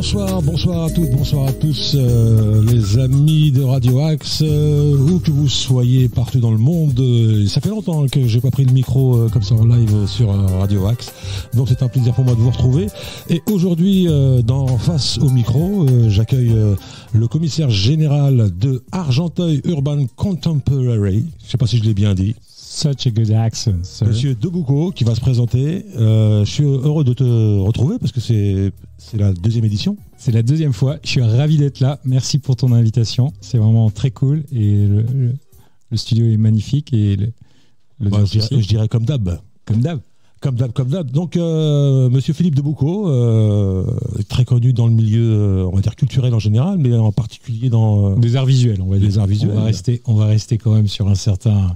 Bonsoir à toutes, bonsoir à tous, les amis de Radio Axe, où que vous soyez partout dans le monde. Ça fait longtemps que j'ai pas pris le micro comme ça en live sur Radio Axe, donc c'est un plaisir pour moi de vous retrouver. Et aujourd'hui, face au micro, j'accueille le commissaire général de Argenteuil Urban Contemporary. Je sais pas si je l'ai bien dit. Such a good accent, sir. Monsieur Debouco qui va se présenter. Je suis heureux de te retrouver parce que c'est la deuxième édition. C'est la deuxième fois. Je suis ravi d'être là. Merci pour ton invitation. C'est vraiment très cool et le studio est magnifique et je dirais comme d'hab. Comme d'hab. Donc, Monsieur Philippe Debouco, très connu dans le milieu, on va dire culturel en général, mais en particulier dans des arts visuels. On va dire. Des arts visuels. On va rester quand même sur un certain.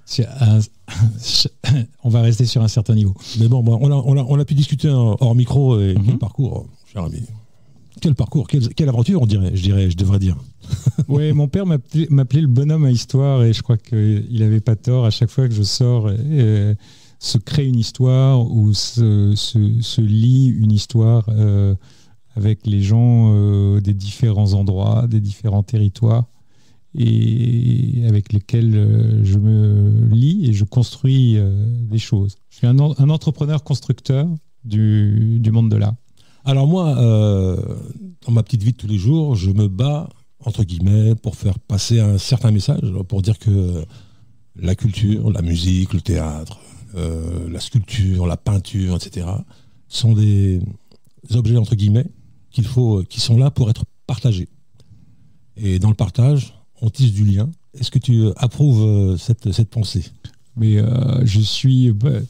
On va rester sur un certain niveau. Mais bon, on a pu discuter hors micro et quel parcours, cher ami. Quel parcours, quelle aventure, je devrais dire. Oui, mon père m'appelait le bonhomme à histoire et je crois qu'il n'avait pas tort. À chaque fois que je sors, se crée une histoire ou se lie une histoire avec les gens des différents endroits, des différents territoires, et avec lesquels je me lie et je construis des choses. Je suis un entrepreneur constructeur du monde de l'art. Alors moi, dans ma petite vie de tous les jours, je me bats, entre guillemets, pour faire passer un certain message, pour dire que la culture, la musique, le théâtre, la sculpture, la peinture, etc., sont des objets, entre guillemets, qui sont là pour être partagés. Et dans le partage, on tisse du lien. Est-ce que tu approuves cette pensée ? Mais je suis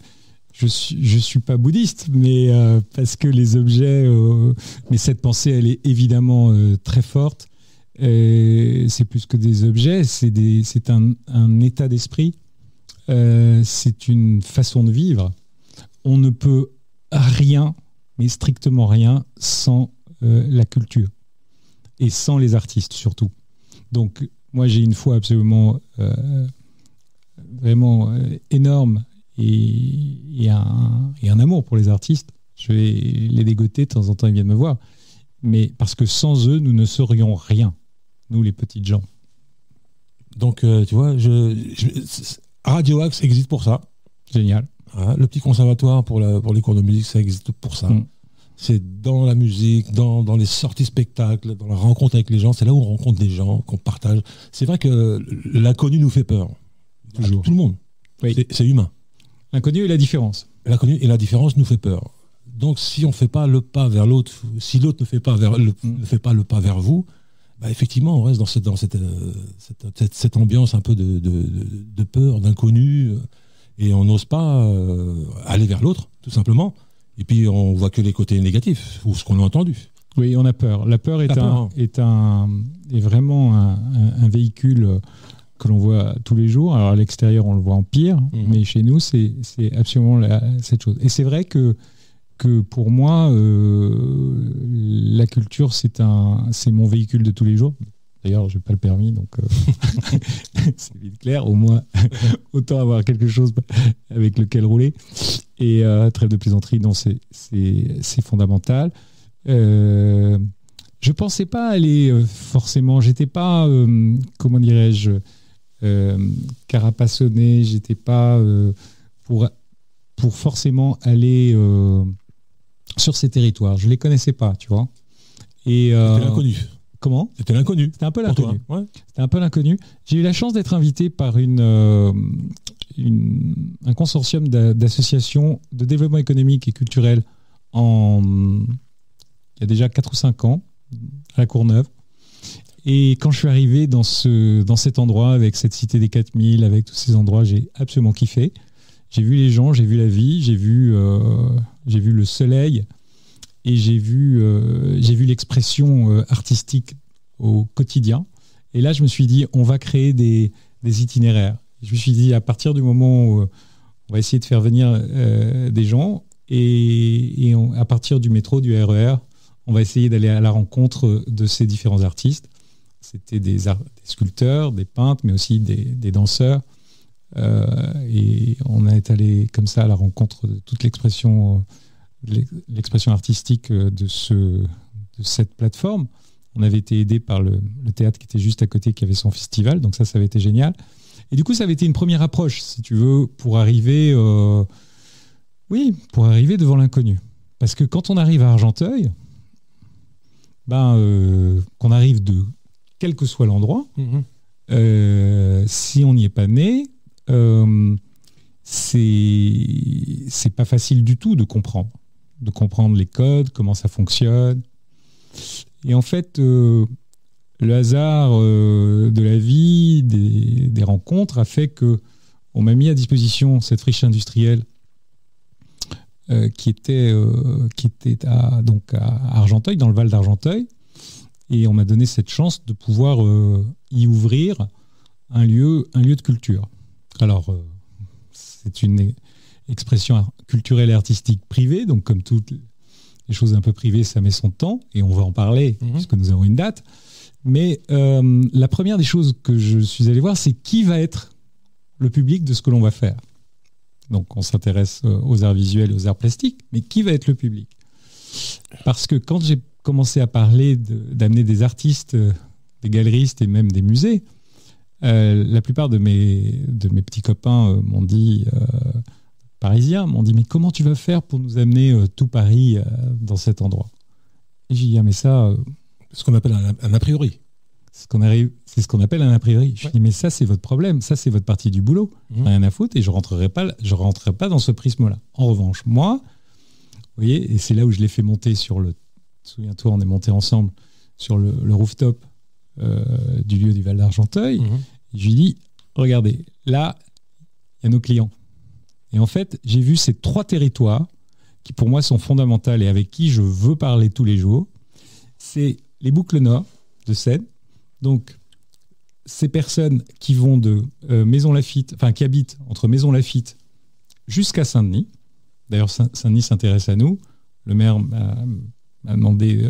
pas bouddhiste, mais parce que les objets, mais cette pensée, elle est évidemment très forte. C'est plus que des objets, c'est un état d'esprit, c'est une façon de vivre. On ne peut rien, mais strictement rien, sans la culture et sans les artistes surtout. Donc, moi, j'ai une foi absolument vraiment énorme et un amour pour les artistes. Je vais les dégoter, de temps en temps, ils viennent me voir. Mais parce que sans eux, nous ne serions rien, nous, les petites gens. Donc, tu vois, Radio Axe existe pour ça. Génial. Le petit conservatoire pour les cours de musique, ça existe pour ça. C'est dans la musique, dans les sorties spectacles, dans la rencontre avec les gens. C'est là où on rencontre des gens, qu'on partage. C'est vrai que l'inconnu nous fait peur. Toujours. Tout le monde. Oui. C'est humain. L'inconnu et la différence. L'inconnu et la différence nous fait peur. Donc, si on ne fait pas le pas vers l'autre, si l'autre ne fait pas le pas vers vous, bah effectivement, on reste dans cette ambiance un peu de peur, d'inconnu, et on n'ose pas aller vers l'autre, tout simplement. Et puis, on voit que les côtés négatifs, ou ce qu'on a entendu. Oui, on a peur. La peur est vraiment un véhicule que l'on voit tous les jours. Alors, à l'extérieur, on le voit en pire, mais chez nous, c'est absolument cette chose. Et c'est vrai que pour moi, la culture, c'est mon véhicule de tous les jours. D'ailleurs, je n'ai pas le permis, donc c'est vite clair. Au moins, autant avoir quelque chose avec lequel rouler. Et trêve de plaisanterie, non, c'est fondamental. Je ne pensais pas aller forcément, j'étais pas, comment dirais-je, carapassonné, j'étais pas pour forcément aller sur ces territoires. Je ne les connaissais pas, tu vois. Et c'était l'inconnu. Comment ? C'était l'inconnu. C'était un peu l'inconnu. Ouais. C'était un peu l'inconnu. J'ai eu la chance d'être invité par un consortium d'associations de développement économique et culturel il y a déjà 4 ou 5 ans, à la Courneuve. Et quand je suis arrivé dans cet endroit, avec cette cité des 4000, avec tous ces endroits, j'ai absolument kiffé. J'ai vu les gens, j'ai vu la vie, j'ai vu le soleil et j'ai vu l'expression artistique au quotidien. Et là, je me suis dit, on va créer des itinéraires. Je me suis dit, à partir du moment où on va essayer de faire venir des gens et à partir du métro, du RER, on va essayer d'aller à la rencontre de ces différents artistes. C'était des sculpteurs, des peintres, mais aussi des danseurs. Et on est allé comme ça à la rencontre de toute l'expression artistique de ce cette plateforme. On avait été aidé par le théâtre qui était juste à côté, qui avait son festival, donc ça avait été génial. Et du coup, ça avait été une première approche, si tu veux, pour arriver devant l'inconnu. Parce que quand on arrive à Argenteuil, qu'on arrive de quel que soit l'endroit, si on n'y est pas né, c'est pas facile du tout de comprendre les codes, comment ça fonctionne. Et en fait, le hasard de la vie, des rencontres, a fait qu'on m'a mis à disposition cette friche industrielle qui était à Argenteuil, dans le Val d'Argenteuil. Et on m'a donné cette chance de pouvoir y ouvrir un lieu de culture. Alors, c'est une expression culturelle et artistique privée, donc comme toutes les choses un peu privées, ça met son temps, et on va en parler, puisque nous avons une date. Mais la première des choses que je suis allé voir, c'est qui va être le public de ce que l'on va faire. Donc on s'intéresse aux arts visuels et aux arts plastiques, mais qui va être le public? Parce que quand j'ai commencé à parler d'amener des artistes, des galeristes et même des musées, la plupart de mes petits copains m'ont dit, parisiens, m'ont dit, mais comment tu vas faire pour nous amener tout Paris dans cet endroit? Et j'ai dit, mais ça... ce qu'on appelle un a priori. C'est ce qu'on appelle un a priori. Je dis, mais ça, c'est votre problème. Ça, c'est votre partie du boulot. Rien à foutre, et je rentrerai pas dans ce prisme-là. En revanche, moi, vous voyez, et c'est là où je l'ai fait monter sur le... Souviens-toi, on est monté ensemble sur le rooftop du lieu du Val d'Argenteuil. Je lui dis, regardez, là, il y a nos clients. Et en fait, j'ai vu ces 3 territoires qui, pour moi, sont fondamentaux et avec qui je veux parler tous les jours. C'est les boucles nord de Seine. Donc, ces personnes qui vont de Maison Lafitte, enfin, qui habitent entre Maison Lafitte jusqu'à Saint-Denis. D'ailleurs, Saint-Denis s'intéresse à nous. Le maire m'a demandé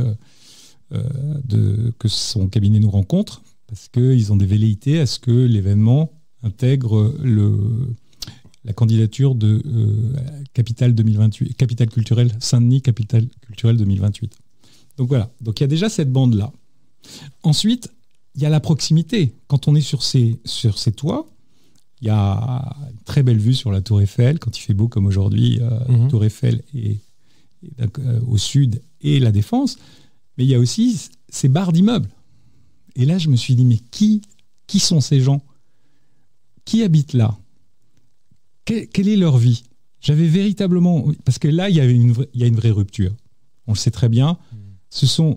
que son cabinet nous rencontre parce qu'ils ont des velléités à ce que l'événement intègre la candidature de Capitale 2028, Capitale culturelle Saint-Denis, Capitale culturelle 2028. Donc voilà, donc il y a déjà cette bande-là. Ensuite, il y a la proximité. Quand on est sur ces toits, il y a une très belle vue sur la Tour Eiffel, quand il fait beau comme aujourd'hui, Tour Eiffel au sud et la Défense. Mais il y a aussi ces barres d'immeubles. Et là, je me suis dit, mais qui sont ces gens? Qui habitent là? Quelle est leur vie? J'avais véritablement... Parce que là, il y a une vraie rupture. On le sait très bien. Ce sont...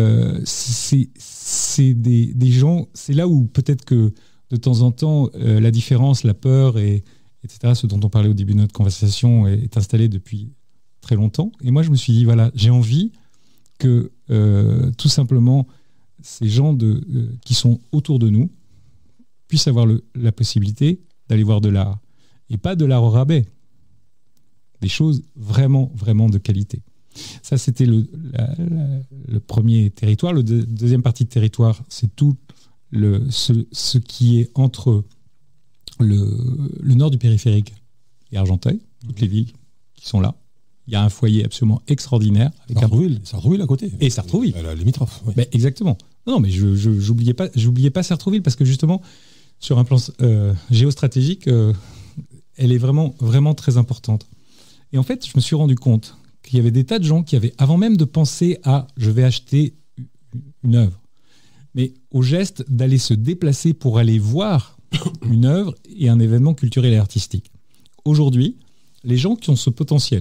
c'est des gens... C'est là où peut-être que de temps en temps, la différence, la peur, etc., ce dont on parlait au début de notre conversation, est installée depuis très longtemps. Et moi, je me suis dit, voilà, j'ai envie que tout simplement ces gens qui sont autour de nous puissent avoir la possibilité d'aller voir de l'art. Et pas de l'art au rabais. Des choses vraiment, vraiment de qualité. Ça, c'était le premier territoire. Le deuxième partie de territoire, c'est tout ce qui est entre le nord du périphérique et Argenteuil, toutes les villes qui sont là. Il y a un foyer absolument extraordinaire. Sartrouville à côté. Et Sartrouville. À la limitrophe. Oui. Ben, exactement. Non, mais j'oubliais pas Sartrouville parce que justement, sur un plan géostratégique, elle est vraiment, vraiment très importante. Et en fait, je me suis rendu compte qu'il y avait des tas de gens qui avaient, avant même de penser à « je vais acheter une œuvre », mais au geste d'aller se déplacer pour aller voir une œuvre et un événement culturel et artistique. Aujourd'hui, les gens qui ont ce potentiel,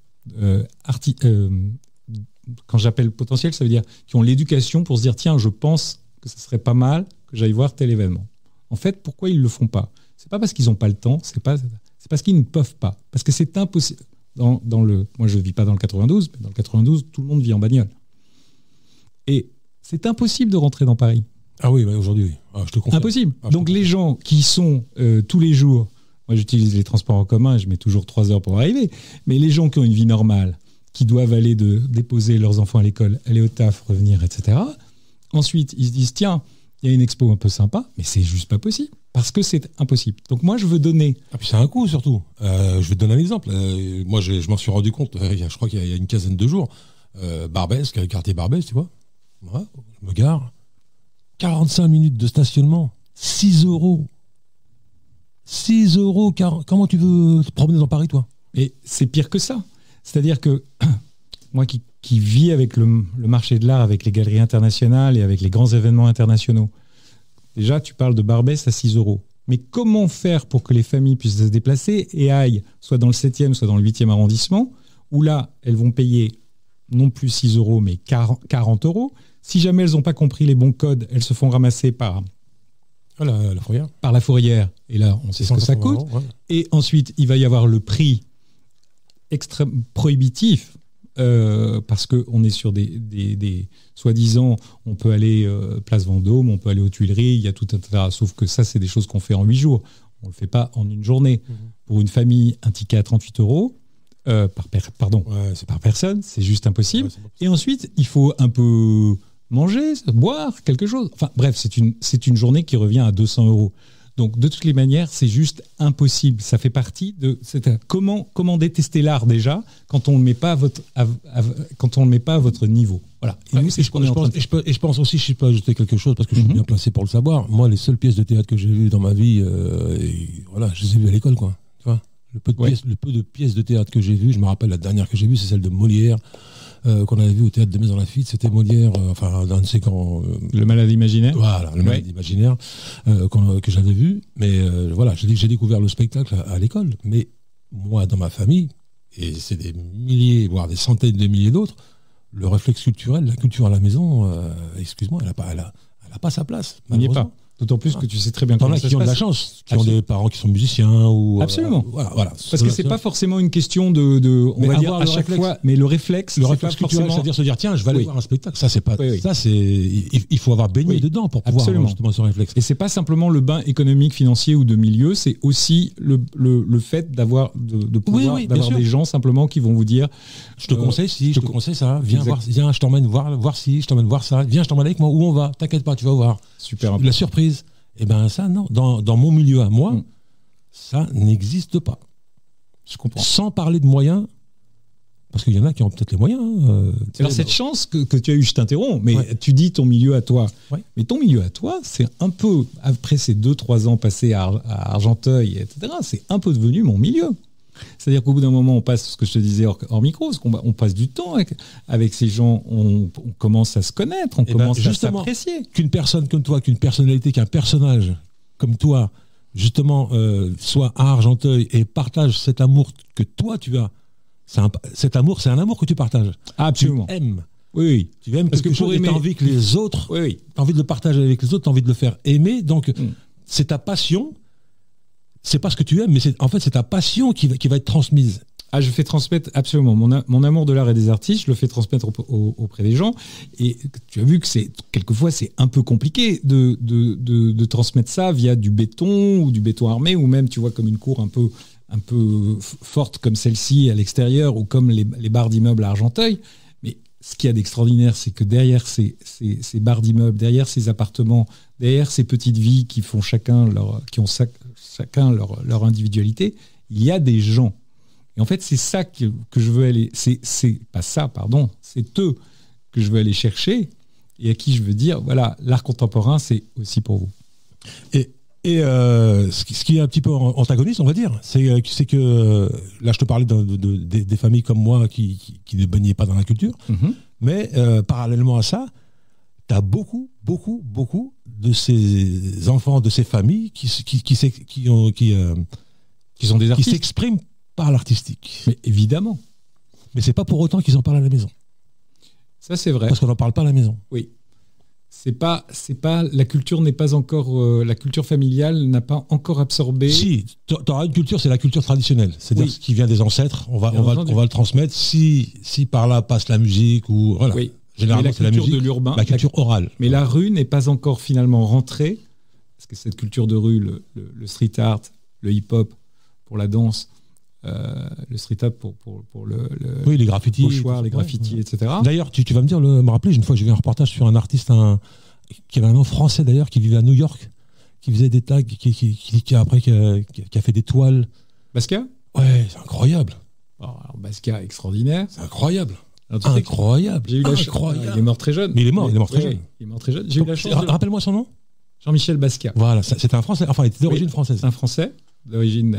quand j'appelle potentiel, ça veut dire qui ont l'éducation pour se dire « tiens, je pense que ce serait pas mal que j'aille voir tel événement ». En fait, pourquoi ils ne le font pas? C'est pas parce qu'ils n'ont pas le temps, c'est parce qu'ils ne peuvent pas. Parce que c'est impossible. Moi, je ne vis pas dans le 92, mais dans le 92, tout le monde vit en bagnole. Et c'est impossible de rentrer dans Paris. Ah oui, aujourd'hui, oui. Je te confirme. Impossible. Donc les gens qui sont tous les jours, moi j'utilise les transports en commun, je mets toujours 3 heures pour arriver, mais les gens qui ont une vie normale, qui doivent aller déposer leurs enfants à l'école, aller au taf, revenir, etc. Ensuite, ils se disent, tiens, il y a une expo un peu sympa, mais c'est juste pas possible. Parce que c'est impossible. Donc moi, je veux donner... Ah, puis c'est un coût, surtout. Je vais te donner un exemple. Moi, je m'en suis rendu compte, je crois qu'il y a une quinzaine de jours. Barbès, qui est le quartier Barbès, tu vois. Voilà, je me gare. 45 minutes de stationnement, 6 euros. 6 euros, comment tu veux te promener dans Paris, toi? Et c'est pire que ça. C'est-à-dire que moi qui vis avec le marché de l'art, avec les galeries internationales et avec les grands événements internationaux, déjà, tu parles de Barbès à 6 euros. Mais comment faire pour que les familles puissent se déplacer et aillent soit dans le 7e, soit dans le 8e arrondissement, où là, elles vont payer non plus 6 euros, mais 40 euros. Si jamais elles n'ont pas compris les bons codes, elles se font ramasser par la fourrière. Par la fourrière. Et là, on sait ce que ça coûte. Euros, ouais. Et ensuite, il va y avoir le prix extrêmement prohibitif, parce qu'on est sur des soi-disant, on peut aller place Vendôme, on peut aller aux Tuileries, il y a tout un tas. Sauf que ça, c'est des choses qu'on fait en 8 jours. On ne le fait pas en une journée. Pour une famille, un ticket à 38 euros, par personne, c'est juste impossible. Ouais, et ensuite, il faut un peu manger, boire, quelque chose. Enfin bref, c'est une journée qui revient à 200 euros. Donc de toutes les manières, c'est juste impossible. Ça fait partie de comment détester l'art déjà quand on ne le met pas à votre niveau. Voilà. Et nous, c'est ce qu'on est en train de faire. Je pense aussi, je peux ajouter quelque chose parce que je suis bien placé pour le savoir. Moi, les seules pièces de théâtre que j'ai vues dans ma vie, je les ai vues à l'école, quoi. Tu vois, le peu de pièces de théâtre que j'ai vues, je me rappelle la dernière que j'ai vue, c'est celle de Molière. Qu'on avait vu au théâtre de Maison-Lafitte, c'était Molière, d'un de ses grands... Le Malade imaginaire. Voilà, le Malade imaginaire que j'avais vu. Mais j'ai découvert le spectacle à l'école. Mais moi, dans ma famille, et c'est des milliers, voire des centaines de milliers d'autres, le réflexe culturel, la culture à la maison, excuse-moi, elle a pas sa place. Il n'y est pas. D'autant plus que tu sais très bien comment ça se passe. Qui ont de la chance, qui ont des parents qui sont musiciens ou absolument. Voilà. Parce que c'est pas forcément une question de on va dire à chaque fois, mais le réflexe culturel, c'est-à-dire se dire tiens, je vais aller voir un spectacle. Ça c'est pas ça c'est il faut avoir baigné dedans pour pouvoir avoir justement ce réflexe. Et c'est pas simplement le bain économique, financier ou de milieu, c'est aussi le fait d'avoir des gens simplement qui vont vous dire je te conseille ça, viens voir, je t'emmène voir ci, je t'emmène voir ça, viens, je t'emmène avec moi, où on va, t'inquiète pas, tu vas voir. Super. La surprise. Eh bien ça, non. Dans mon milieu à moi, ça n'existe pas. Je comprends. Sans parler de moyens, parce qu'il y en a qui ont peut-être les moyens. Alors cette chance que tu as eue, je t'interromps, mais tu dis ton milieu à toi. Ouais. Mais ton milieu à toi, c'est un peu, après ces 2-3 ans passés à Argenteuil, etc., c'est un peu devenu mon milieu. C'est-à-dire qu'au bout d'un moment, on passe, ce que je te disais hors micro, on passe du temps avec ces gens, on commence à se connaître, on commence à s'apprécier. Qu'une personne comme toi, qu'une personnalité, qu'un personnage comme toi, justement, soit à Argenteuil et partage cet amour que toi tu as, cet amour, c'est un amour que tu partages. Absolument. Tu aimes. Oui. Tu aimes parce que tu as envie que les autres, tu as envie de le partager avec les autres, tu as envie de le faire aimer, donc c'est ta passion. C'est pas ce que tu aimes, mais c'est ta passion qui va être transmise. Ah, je fais transmettre absolument mon amour de l'art et des artistes, je le fais transmettre auprès des gens. Et tu as vu que quelquefois c'est un peu compliqué de transmettre ça via du béton ou du béton armé, ou même tu vois comme une cour un peu forte comme celle-ci à l'extérieur, ou comme les barres d'immeubles à Argenteuil. Mais ce qu'il y a d'extraordinaire, c'est que derrière ces barres d'immeubles, derrière ces appartements, derrière ces petites vies qui font chacun leur individualité, il y a des gens. Et en fait, c'est ça que je veux aller... C'est pas ça, pardon. C'est eux que je veux aller chercher et à qui je veux dire, voilà, l'art contemporain, c'est aussi pour vous. Et ce qui est un petit peu antagoniste, on va dire, c'est que là, je te parlais des familles comme moi qui ne baignaient pas dans la culture, mais parallèlement à ça, tu as beaucoup de ces enfants, de ces familles qui sont des artistes, qui s'expriment par l'artistique. Mais évidemment. Mais c'est pas pour autant qu'ils en parlent à la maison. Ça, c'est vrai. Parce qu'on n'en parle pas à la maison. Oui. C'est pas la culture n'est pas encore la culture familiale n'a pas encore absorbé. Si, tu auras une culture, c'est la culture traditionnelle, c'est-à-dire ce qui vient des ancêtres. On va le transmettre. Si par là passe la musique ou voilà. Oui. Généralement, c'est la musique de l'urbain, la culture orale. Mais la rue n'est pas encore finalement rentrée, parce que cette culture de rue, le street art, le hip-hop pour la danse, le street art pour les graffitis, les graffitis, etc. D'ailleurs, tu vas me rappeler, une fois j'ai vu un reportage sur un artiste qui avait un nom français d'ailleurs, qui vivait à New York, qui faisait des tags, qui a fait des toiles. Basquiat ? Ouais, c'est incroyable. Alors Basquiat, extraordinaire. C'est incroyable. Alors, tu sais que Incroyable. j'ai eu la chance. Incroyable. Il est mort très jeune. Mais il est mort très Ouais, jeune. Il est mort très jeune. J'ai eu la chance. Rappelle-moi son nom. Jean-Michel Basquiat. Voilà, c'était un Français. Enfin, il était d'origine française. Un Français d'origine.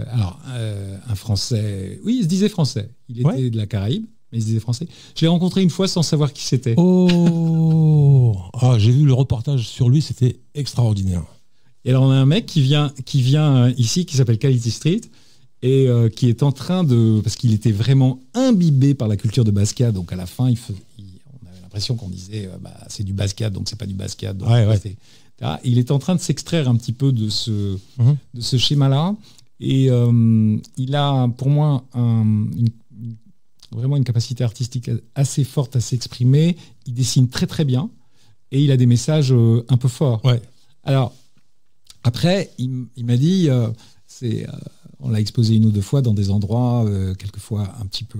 Un Français. Oui, il se disait français. Il était de la Caraïbe, mais il se disait français. Je l'ai rencontré une fois sans savoir qui c'était. Oh. J'ai vu le reportage sur lui, c'était extraordinaire. Et alors on a un mec qui vient ici, qui s'appelle Quality Street, et qui est en train de, parce qu'il était vraiment imbibé par la culture de Basquiat, donc à la fin on avait l'impression qu'on disait c'est du Basquiat, donc c'est pas du Basquiat. Donc il est en train de s'extraire un petit peu de ce schéma-là, et il a pour moi vraiment une capacité artistique assez forte à s'exprimer. Il dessine très très bien et il a des messages un peu forts. Ouais. Alors après, il m'a dit, on l'a exposé une ou deux fois dans des endroits quelquefois un petit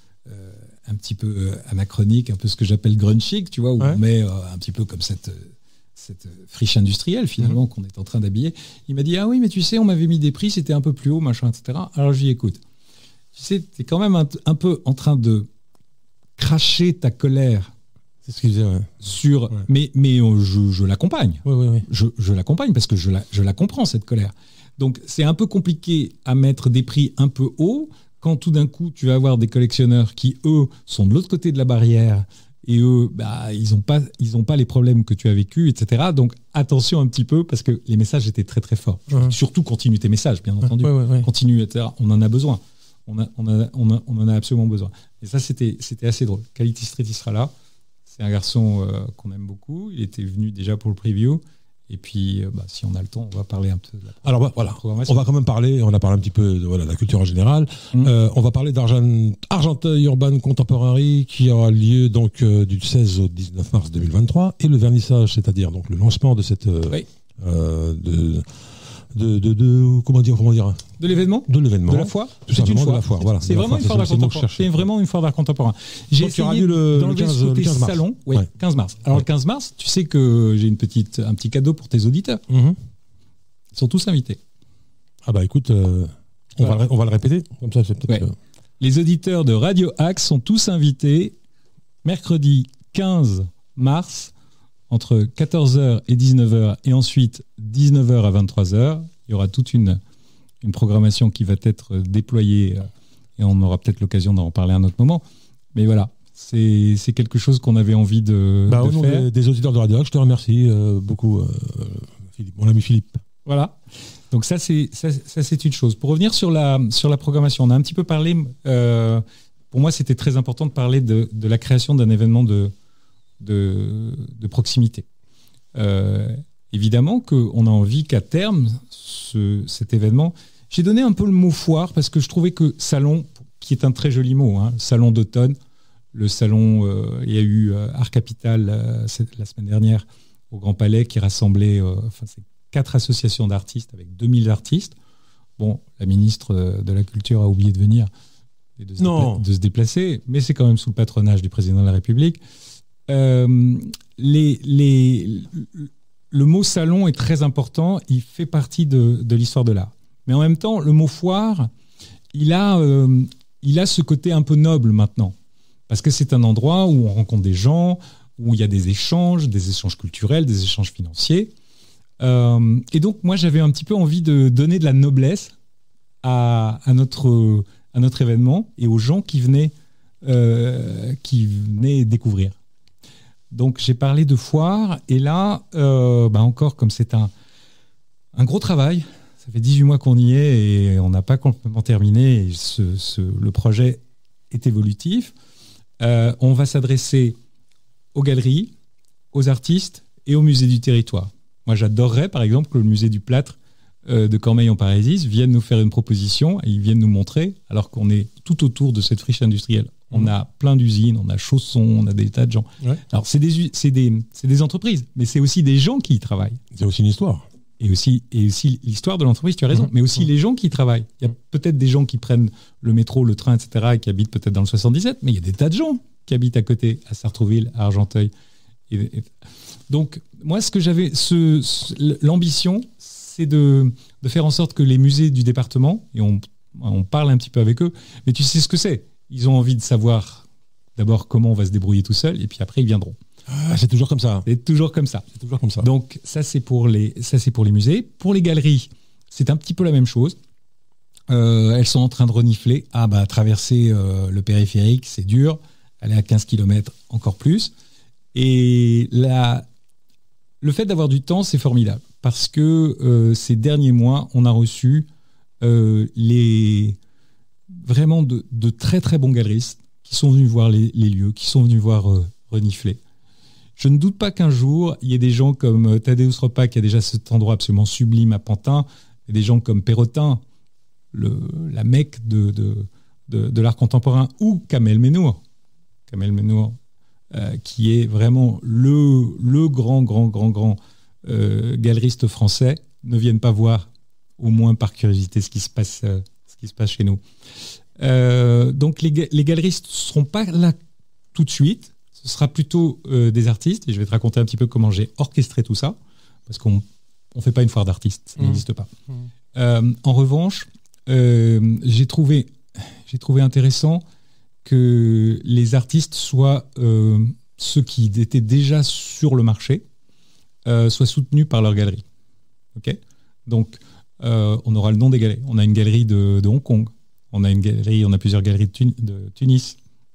peu anachronique, un peu ce que j'appelle grunge chic, tu vois, où on met un petit peu comme cette friche industrielle finalement qu'on est en train d'habiller. Il m'a dit ah oui mais tu sais on m'avait mis des prix, c'était un peu plus haut machin etc. Alors je lui écoute. Tu sais t'es quand même un peu en train de cracher ta colère. C'est ce qu'il disait. Ouais. Sur mais je l'accompagne. Oui. Je l'accompagne parce que je la comprends cette colère. Donc c'est un peu compliqué à mettre des prix un peu hauts quand tout d'un coup tu vas avoir des collectionneurs qui eux sont de l'autre côté de la barrière. Et eux, ils ont pas les problèmes que tu as vécu, etc. Donc attention un petit peu parce que les messages étaient très très forts. Surtout continue tes messages, bien entendu. Continue, etc. On en a besoin. On en a absolument besoin. Et ça, c'était assez drôle. Quality Street, il sera là. C'est un garçon qu'on aime beaucoup. Il était venu déjà pour le preview. Et puis, si on a le temps, on va parler un peu de la programmation. On va quand même parler, on a parlé un petit peu de la culture en général. On va parler d'Argenteuil Urban Contemporary qui aura lieu donc du 16 au 19 mars 2023 et le vernissage, c'est-à-dire donc le lancement de cette comment dire de l'événement de la foire. C'est une foire. De la foire, voilà. C'est vraiment une foire d'art contemporain. C'est vraiment une foire d'art contemporain. J'ai essayé d'enlever ce côté salon. 15 mars. Alors le 15 mars, tu sais que j'ai un petit cadeau pour tes auditeurs. Ils sont tous invités. Ah bah écoute, on va le répéter comme ça c'est peut-être. Les auditeurs de Radio Axe sont tous invités mercredi 15 mars entre 14h et 19h et ensuite 19h à 23h. Il y aura toute une programmation qui va être déployée et on aura peut-être l'occasion d'en parler à un autre moment. Mais voilà, c'est quelque chose qu'on avait envie de au nom faire. Des auditeurs de Radio Axe, je te remercie beaucoup, Philippe, mon ami Philippe. Voilà. Donc ça c'est une chose. Pour revenir sur la programmation, on a un petit peu parlé. Pour moi, c'était très important de parler de la création d'un événement de proximité. Évidemment qu'on a envie qu'à terme, cet événement... J'ai donné un peu le mot foire parce que je trouvais que salon, qui est un très joli mot, salon d'automne, le salon, il y a eu Art Capital la semaine dernière au Grand Palais qui rassemblait c'est 4 associations d'artistes avec 2000 artistes. Bon, la ministre de la Culture a oublié de venir et de se déplacer, mais c'est quand même sous le patronage du président de la République. Le mot salon est très important, il fait partie de l'histoire de l'art. Mais en même temps, le mot foire, il a ce côté un peu noble maintenant. Parce que c'est un endroit où on rencontre des gens, où il y a des échanges culturels, des échanges financiers. Et donc, moi, j'avais un petit peu envie de donner de la noblesse à notre événement et aux gens qui venaient découvrir. Donc j'ai parlé de foire et là, encore comme c'est un gros travail, ça fait 18 mois qu'on y est et on n'a pas complètement terminé et le projet est évolutif. On va s'adresser aux galeries, aux artistes et au musée du territoire. Moi j'adorerais par exemple que le musée du plâtre de Cormeilles-en-Parésis vienne nous faire une proposition et ils viennent nous montrer alors qu'on est tout autour de cette friche industrielle. On a plein d'usines, on a Chausson, on a des tas de gens. Ouais. Alors, c'est des entreprises, mais c'est aussi des gens qui y travaillent. C'est aussi une histoire. Et aussi l'histoire de l'entreprise, tu as raison, mais aussi les gens qui y travaillent. Il y a peut-être des gens qui prennent le métro, le train, etc., et qui habitent peut-être dans le 77, mais il y a des tas de gens qui habitent à côté, à Sartrouville, à Argenteuil. Donc, moi, ce que j'avais, l'ambition, c'est de faire en sorte que les musées du département, et on parle un petit peu avec eux, mais tu sais ce que c'est. Ils ont envie de savoir, d'abord comment on va se débrouiller tout seul, et puis après ils viendront. Ah, c'est toujours comme ça. C'est toujours comme ça. C'est toujours comme ça. Donc ça c'est pour les musées. Pour les galeries, c'est un petit peu la même chose. Elles sont en train de renifler. Ah bah traverser le périphérique, c'est dur. Aller à 15 km, encore plus. Et le fait d'avoir du temps, c'est formidable. Parce que ces derniers mois, on a reçu vraiment de très très bons galeristes qui sont venus voir les lieux, qui sont venus voir renifler. Je ne doute pas qu'un jour, il y ait des gens comme Tadeusz Ropa, qui a déjà cet endroit absolument sublime à Pantin, et des gens comme Perrotin, la Mecque de l'art contemporain, ou Kamel Mennour, qui est vraiment le grand galeriste français, ne viennent pas voir, au moins par curiosité, ce qui se passe chez nous. Donc les galeristes ne seront pas là tout de suite. Ce sera plutôt des artistes, et je vais te raconter un petit peu comment j'ai orchestré tout ça, parce qu'on ne fait pas une foire d'artistes, ça n'existe pas. En revanche, j'ai trouvé intéressant que les artistes soient ceux qui étaient déjà sur le marché, soient soutenus par leur galerie. Okay, donc, on aura le nom des galeries. On a une galerie de Hong Kong, on a plusieurs galeries de Tunis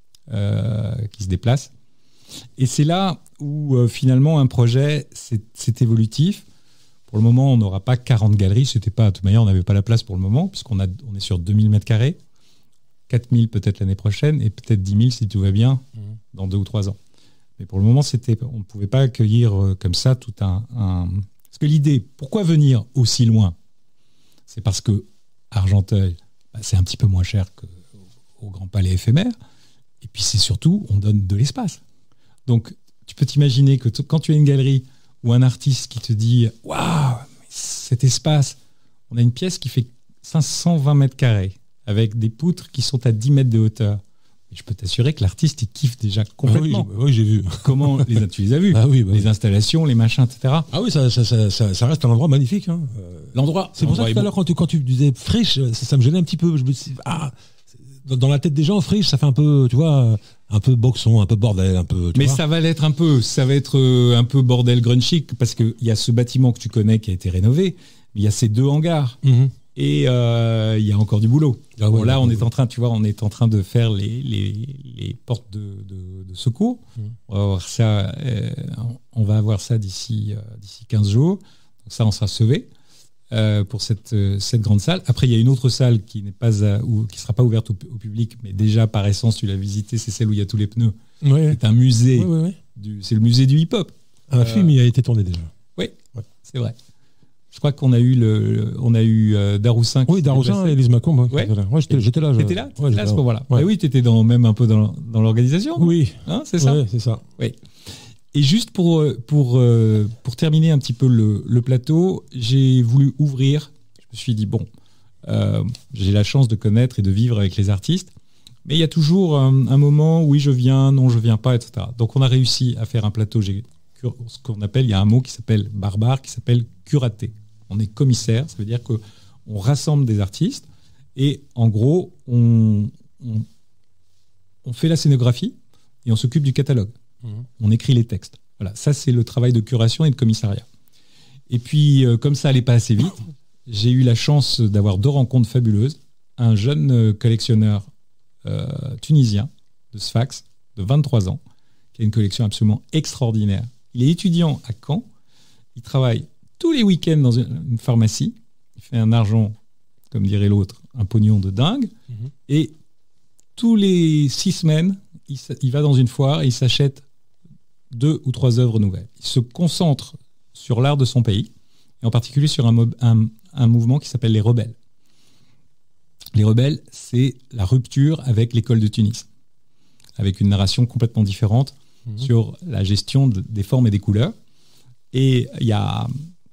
qui se déplacent. Et c'est là où finalement un projet, c'est évolutif. Pour le moment, on n'aura pas 40 galeries. C'était pas, de toute manière, on n'avait pas la place pour le moment, puisqu'on est sur 2000 m², 4000 peut-être l'année prochaine, et peut-être 10 000 si tout va bien, dans 2 ou 3 ans. Mais pour le moment, on ne pouvait pas accueillir comme ça tout un... Parce que l'idée, pourquoi venir aussi loin ? C'est parce que Argenteuil, c'est un petit peu moins cher qu'au Grand Palais éphémère. Et puis c'est surtout, on donne de l'espace. Donc, tu peux t'imaginer que quand tu as une galerie ou un artiste qui te dit « Waouh, cet espace, on a une pièce qui fait 520 m², avec des poutres qui sont à 10 mètres de hauteur. » Et je peux t'assurer que l'artiste, il kiffe déjà complètement. Oui, j'ai vu. Comment tu les as vus? Les installations, les machins, etc. Ah oui, ça reste un endroit magnifique. Hein. L'endroit. C'est pour ça que tout à l'heure, quand tu disais friche, ça me gênait un petit peu. Je me suis dit, dans la tête des gens, friche, ça fait un peu, tu vois, un peu boxon, un peu bordel, un peu. Mais ça va l'être un peu. Ça va être un peu bordel grunge chic, parce qu'il y a ce bâtiment que tu connais qui a été rénové. Il y a ces 2 hangars. Et il y a encore du boulot. On est en train, tu vois, de faire les portes de secours. On va avoir ça d'ici 15 jours. Donc ça, on sera sauvé pour cette grande salle. Après, il y a une autre salle qui sera pas ouverte au public, mais déjà par essence, tu l'as visité, c'est celle où il y a tous les pneus. C'est un musée. C'est le musée du hip-hop. Un film y a été tourné déjà. Oui, c'est vrai. Je crois qu'on a eu Daroussin. Oui, Daroussin et Elise Macomb. J'étais là. T'étais là à ce moment-là. Oui, t'étais même un peu dans l'organisation. Oui. Hein, c'est ça. Oui, c'est ça. Oui. Et juste pour terminer un petit peu le plateau, j'ai voulu ouvrir. Je me suis dit, j'ai la chance de connaître et de vivre avec les artistes, mais il y a toujours un moment, oui, je viens, non, je viens pas, etc. Donc on a réussi à faire un plateau, ce qu'on appelle, il y a un mot qui s'appelle barbare, qui s'appelle curaté. On est commissaire, ça veut dire qu'on rassemble des artistes et en gros, on fait la scénographie et on s'occupe du catalogue. On écrit les textes. Voilà, ça c'est le travail de curation et de commissariat. Et puis, comme ça allait pas assez vite, j'ai eu la chance d'avoir 2 rencontres fabuleuses. Un jeune collectionneur tunisien de Sfax, de 23 ans, qui a une collection absolument extraordinaire. Il est étudiant à Caen, il travaille tous les week-ends dans une pharmacie, il fait un argent, comme dirait l'autre, un pognon de dingue, et tous les 6 semaines, il va dans une foire et il s'achète 2 ou 3 œuvres nouvelles. Il se concentre sur l'art de son pays, et en particulier sur un mouvement qui s'appelle les rebelles. Les rebelles, c'est la rupture avec l'école de Tunis, avec une narration complètement différente sur la gestion des formes et des couleurs. Et il y a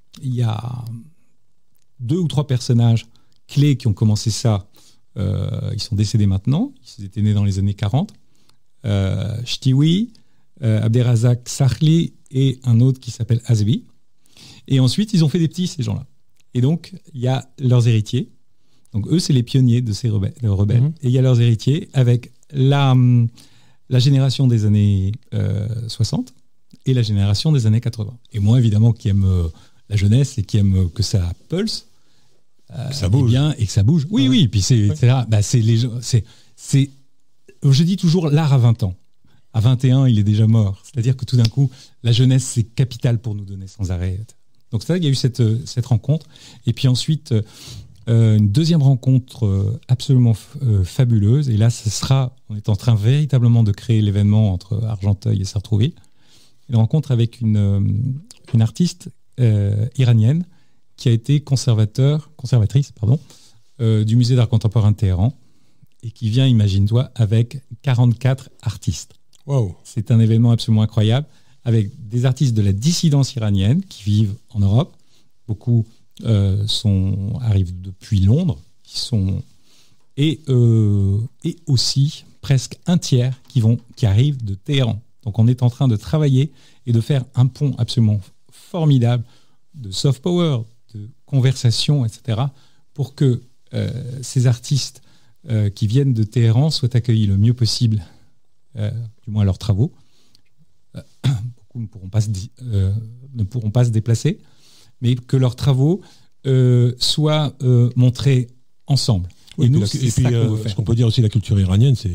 2 ou 3 personnages clés qui ont commencé ça. Ils sont décédés maintenant. Ils étaient nés dans les années 40. Ch'tiwi, Abderrazak Sahli et un autre qui s'appelle Azbi. Et ensuite, ils ont fait des petits, ces gens-là. Et donc, il y a leurs héritiers. Donc, eux, c'est les pionniers de ces rebelles. Et il y a leurs héritiers avec la génération des années 60 et la génération des années 80. Et moi, évidemment, qui aime la jeunesse et qui aime que ça pulse, que ça bouge. Et que ça bouge. Oui, oui. Puis c'est là, c'est les gens. Je dis toujours l'art à 20 ans. À 21, il est déjà mort. C'est-à-dire que tout d'un coup, la jeunesse, c'est capital pour nous donner sans arrêt. Donc ça, il y a eu cette rencontre. Et puis ensuite, une deuxième rencontre absolument fabuleuse. Et là, on est en train véritablement de créer l'événement entre Argenteuil et Sartrouville. Une rencontre avec une artiste iranienne qui a été conservatrice du musée d'art contemporain de Téhéran et qui vient, imagine-toi, avec 44 artistes. Wow. C'est un événement absolument incroyable avec des artistes de la dissidence iranienne qui vivent en Europe. Beaucoup arrivent depuis Londres, et aussi presque un tiers qui arrivent de Téhéran. Donc on est en train de travailler et de faire un pont absolument formidable de soft power, de conversation, etc., pour que ces artistes qui viennent de Téhéran soient accueillis le mieux possible, du moins leurs travaux. Beaucoup ne pourront pas se déplacer, mais que leurs travaux soient montrés ensemble. Oui, et nous, c'est ça qu'on veut faire. Ce qu'on peut dire aussi, la culture iranienne, c'est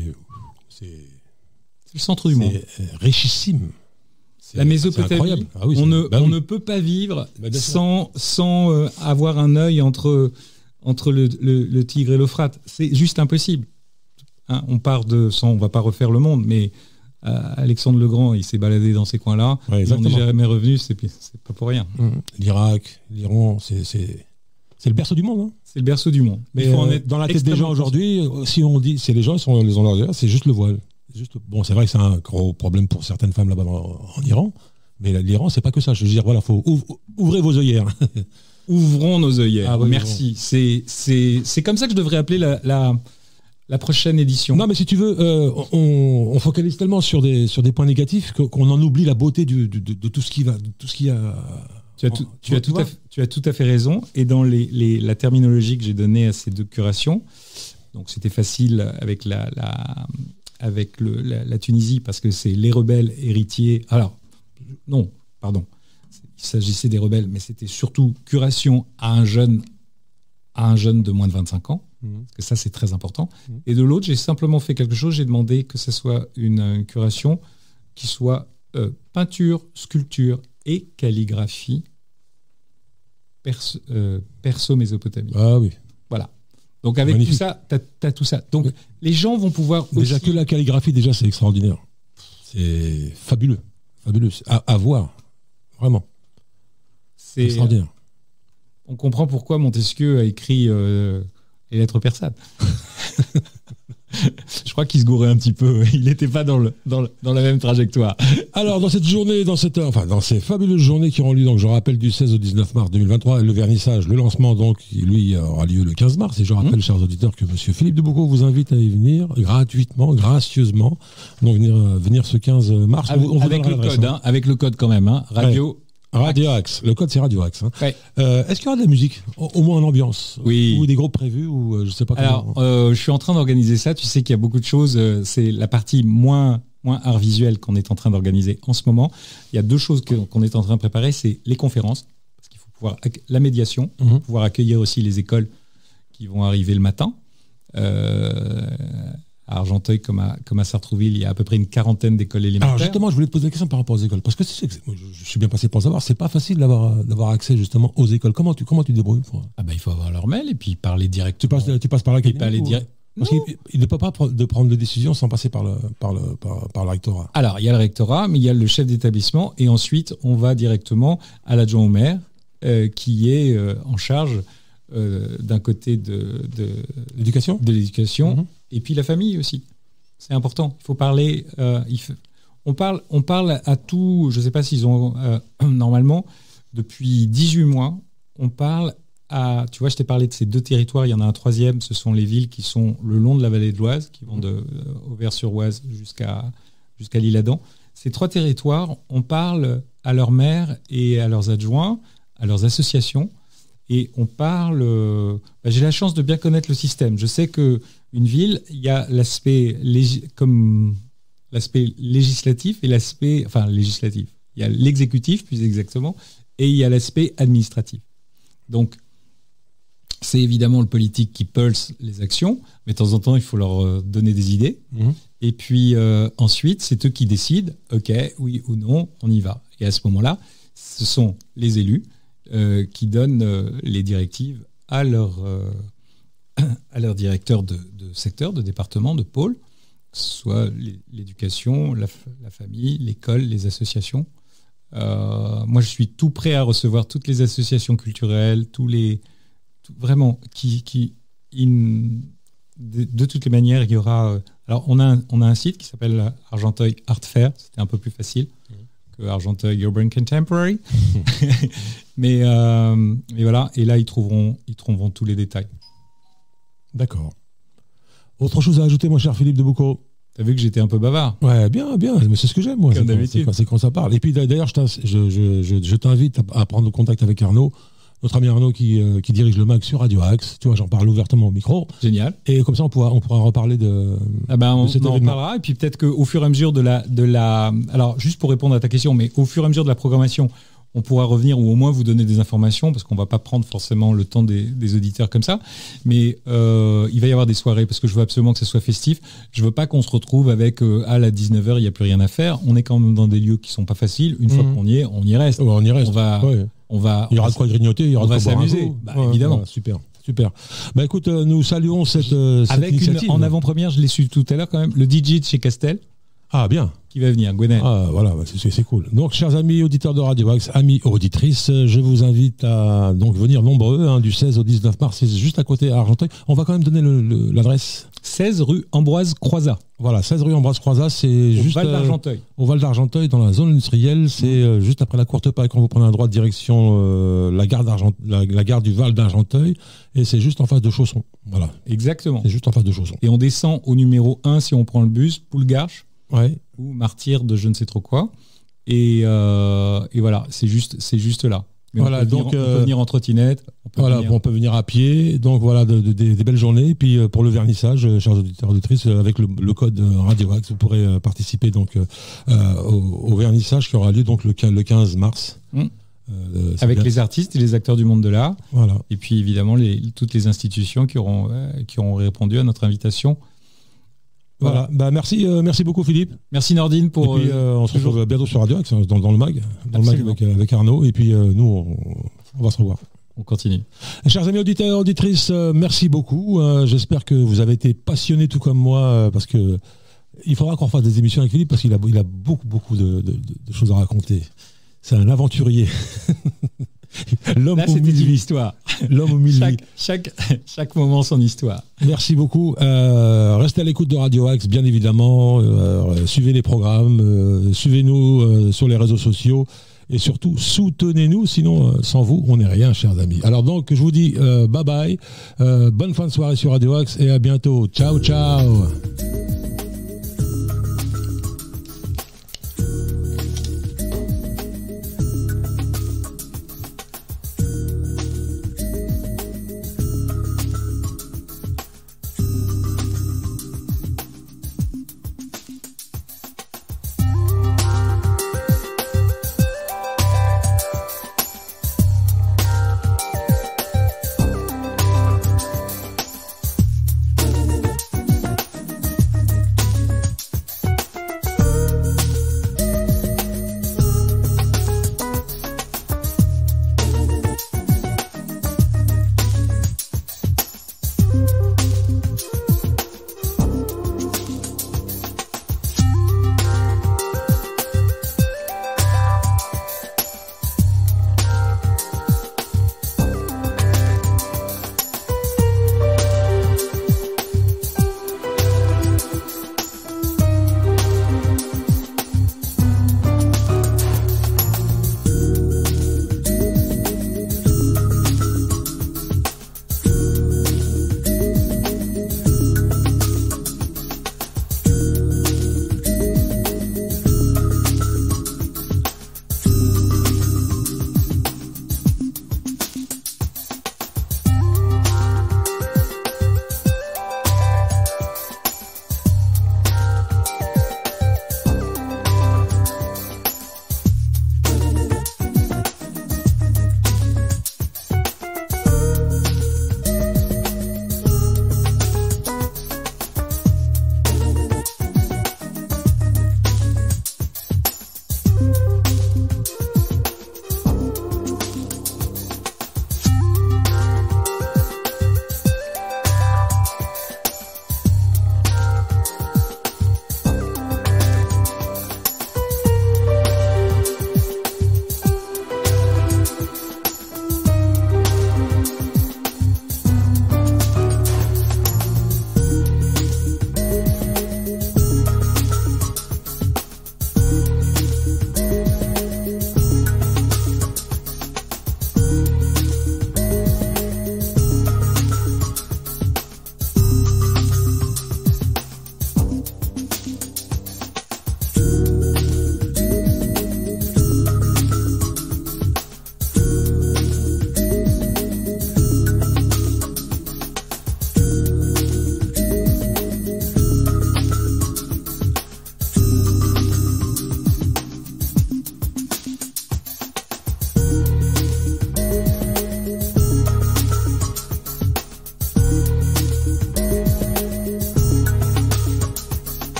le centre du monde. C'est richissime. La Mésopotamie, on ne peut pas vivre sans avoir un œil entre le Tigre et l'Euphrate. C'est juste impossible. Hein, on va pas refaire le monde, mais Alexandre le Grand, il s'est baladé dans ces coins-là. Ouais, on n'est jamais revenu, c'est pas pour rien. L'Irak, l'Iran, c'est le berceau du monde. Hein. C'est le berceau du monde. Mais il faut en être dans la tête des gens aujourd'hui, si on dit, c'est les gens, ils ont leur c'est juste le voile. Bon, c'est vrai que c'est un gros problème pour certaines femmes là-bas en Iran, mais l'Iran, c'est pas que ça. Je veux dire, voilà, faut ouvrez vos œillères. Ouvrons nos œillères. Ah, ouais, merci. C'est comme ça que je devrais appeler la prochaine édition. Non, mais si tu veux, on focalise tellement sur des points négatifs qu'on en oublie la beauté de tout ce qui va, de tout ce qui a. Tu as tout à fait raison. Et dans la terminologie que j'ai donnée à ces deux curations, donc c'était facile avec la Tunisie parce que c'est les rebelles héritiers. Alors, non, pardon. Il s'agissait des rebelles, mais c'était surtout curation à un jeune de moins de 25 ans. Parce que ça, c'est très important. Et de l'autre, j'ai simplement fait quelque chose. J'ai demandé que ce soit une curation qui soit peinture, sculpture et calligraphie perso-mésopotamie. Ah oui. Voilà. Donc avec magnifique. Tout ça, t'as tout ça. Donc les gens vont pouvoir déjà aussi... que la calligraphie, déjà, c'est extraordinaire. C'est fabuleux. Fabuleux. À voir. Vraiment. C'est extraordinaire. On comprend pourquoi Montesquieu a écrit les lettres persanes. Je crois qu'il se gourait un petit peu. Il n'était pas dans la même trajectoire. Alors, dans cette journée, dans ces fabuleuses journées qui auront lieu, donc je rappelle, du 16 au 19 mars 2023, le vernissage, le lancement, donc, lui, aura lieu le 15 mars. Et je rappelle, chers auditeurs, que monsieur Philippe de Boucault vous invite à y venir gratuitement, gracieusement. Donc, venir ce 15 mars. Avec le code quand même, hein, radio. Ouais. Radio Axe, le code c'est Radio Axe. Hein. Ouais. Est-ce qu'il y aura de la musique, au moins en ambiance, oui. Ou des groupes prévus, ou je sais pas. Alors, je suis en train d'organiser ça. Tu sais qu'il y a beaucoup de choses. C'est la partie moins art visuel qu'on est en train d'organiser en ce moment. Il y a deux choses qu'on est en train de préparer. C'est les conférences, parce qu'il faut pouvoir la médiation, pouvoir accueillir aussi les écoles qui vont arriver le matin. À Argenteuil comme à Sartrouville, il y a à peu près une quarantaine d'écoles élémentaires. Alors justement, je voulais te poser la question par rapport aux écoles, parce que je suis bien passé pour le savoir, c'est pas facile d'avoir accès justement aux écoles. Comment tu te débrouilles pour... Il faut avoir leur mail et puis parler directement. Tu passes par là. Parce qu'il ne peut pas de prendre de décision sans passer par le rectorat. Alors, il y a le rectorat, mais il y a le chef d'établissement, et ensuite, on va directement à l'adjoint au maire, qui est en charge d'un côté de l'éducation, et puis la famille aussi. C'est important. Il faut parler. On parle à tout. Je ne sais pas s'ils ont normalement depuis 18 mois. On parle à. Tu vois, je t'ai parlé de ces deux territoires. Il y en a un troisième. Ce sont les villes qui sont le long de la vallée de l'Oise, qui vont de Auvers-sur-Oise jusqu'à l'Isle-Adam. Ces trois territoires, on parle à leurs maires et à leurs adjoints, à leurs associations. Et on parle... j'ai la chance de bien connaître le système. Je sais qu'une ville, il y a l'aspect, comme l'aspect législatif et l'aspect... Enfin, législatif. Il y a l'exécutif, plus exactement, et il y a l'aspect administratif. Donc, c'est évidemment le politique qui pulse les actions, mais de temps en temps, il faut leur donner des idées. Et puis ensuite, c'est eux qui décident, OK, oui ou non, on y va. Et à ce moment-là, ce sont les élus qui donnent les directives à leur directeur de secteur, de département, de pôle, que ce soit l'éducation, la famille, l'école, les associations. Moi, je suis tout prêt à recevoir toutes les associations culturelles, vraiment, de toutes les manières, il y aura... alors, on a un site qui s'appelle Argenteuil Art Fair. C'était un peu plus facile que Argenteuil Urban Contemporary. mais voilà, et là, ils trouveront tous les détails. D'accord. Autre chose à ajouter, mon cher Philippe de Boucaud? T'as vu que j'étais un peu bavard? Ouais, bien, mais c'est ce que j'aime, moi. C'est quand ça parle. Et puis, d'ailleurs, je t'invite à prendre contact avec Arnaud, notre ami Arnaud qui dirige le MAG sur Radio Axe. Tu vois, j'en parle ouvertement au micro. Génial. Et comme ça, on pourra reparler de cet événement. On en parlera. Et puis peut-être qu'au fur et à mesure de la... Alors, juste pour répondre à ta question, mais au fur et à mesure de la programmation, on pourra revenir ou au moins vous donner des informations, parce qu'on ne va pas prendre forcément le temps des auditeurs comme ça. Mais il va y avoir des soirées, parce que je veux absolument que ce soit festif. Je ne veux pas qu'on se retrouve avec à la 19h, il n'y a plus rien à faire. On est quand même dans des lieux qui ne sont pas faciles. Une fois qu'on y est, on y reste. Ouais, on y reste. Il y aura de quoi grignoter, il y aura de quoi s'amuser. Évidemment. Voilà, super. Écoute, nous saluons cette avec initiative. En avant-première, je l'ai su tout à l'heure quand même, le DJ de chez Castel. Ah, bien. Qui va venir, Gwenaël. Ah, voilà, c'est cool. Donc, chers amis auditeurs de Radio Axe, amis auditrices, je vous invite à donc venir nombreux, du 16 au 19 mars, c'est juste à côté à Argenteuil. On va quand même donner l'adresse. 16 rue Ambroise Croizat. Voilà, 16 rue Ambroise Croizat, c'est juste Val d'Argenteuil. Au Val d'Argenteuil, dans la zone industrielle, c'est juste après la Courte Paille, quand vous prenez à droite direction la gare du Val d'Argenteuil, et c'est juste en face de Chausson. Voilà. Exactement. C'est juste en face de Chausson. Et on descend au numéro 1 si on prend le bus, Poulgarche. Ouais. Ou martyr de je ne sais trop quoi. Et voilà, c'est juste là. Mais voilà, on peut venir en trottinette. On peut venir à pied. Donc voilà, des belles journées. Et puis pour le vernissage, chers auditeurs et auditrices, avec le code Radio Axe, vous pourrez participer donc au vernissage qui aura lieu donc le 15 mars. Avec les artistes et les acteurs du monde de l'art. Voilà. Et puis évidemment toutes les institutions qui auront répondu à notre invitation. Voilà. Merci beaucoup Philippe. Merci Nordine Et puis on se retrouve bientôt sur Radio Axe dans le MAG, avec Arnaud. Et puis nous on va se revoir. On continue. Chers amis auditeurs et auditrices, merci beaucoup. J'espère que vous avez été passionnés tout comme moi, parce que il faudra qu'on fasse des émissions avec Philippe, parce qu'il a beaucoup de choses à raconter. C'est un aventurier. L'homme au milieu de l'histoire. L'homme au milieu. Chaque moment son histoire. Merci beaucoup. Restez à l'écoute de Radio Axe, bien évidemment. Suivez les programmes, suivez-nous sur les réseaux sociaux et surtout soutenez-nous. Sinon, sans vous, on n'est rien, chers amis. Alors donc, je vous dis bye bye. Bonne fin de soirée sur Radio Axe et à bientôt. Ciao, ciao.